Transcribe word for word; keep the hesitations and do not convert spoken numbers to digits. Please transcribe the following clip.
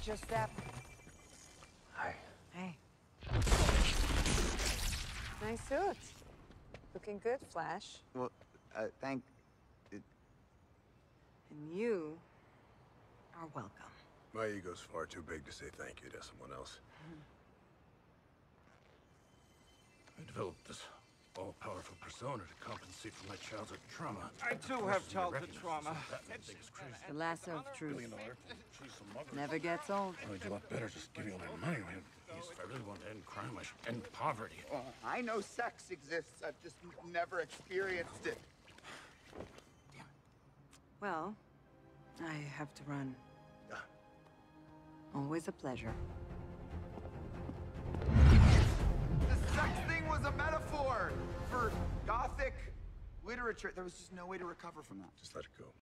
your step. Hi. Hey. Nice suit. Looking good, Flash. Well, uh, thank... It... And you are welcome. My ego's far too big to say thank you to someone else. I developed this all-powerful persona to compensate for my childhood trauma. I too have childhood trauma. The lasso of truth. Never gets old. I'd do a lot better just giving away money. If I really want to end crime, I should end poverty. Oh, I know sex exists. I've just never experienced it. Well, I have to run. Always a pleasure. The sex thing was a metaphor for gothic literature. There was just no way to recover from that. Just let it go.